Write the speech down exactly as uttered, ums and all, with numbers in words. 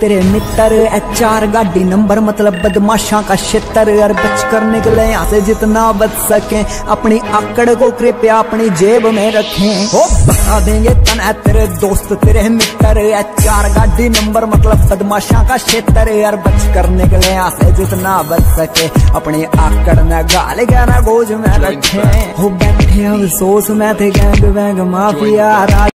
तेरे मित्र, चार गाड़ी नंबर मतलब बदमाशा का क्षेत्र। और बच कर निकले यहाँ से जितना बच सके, अपनी आकड़ को कृपया अपनी जेब में रखें। हो बता देंगे तना तेरे दोस्त तेरे मित्र, चार गाड़ी नंबर मतलब बदमाशा का क्षेत्र। और बच कर निकले यहाँ से जितना बच सके, अपनी आकड़ न गाल गहरा गोज में रखे। हो बैठे अफसोस में थे गैंग वैंग माफिया।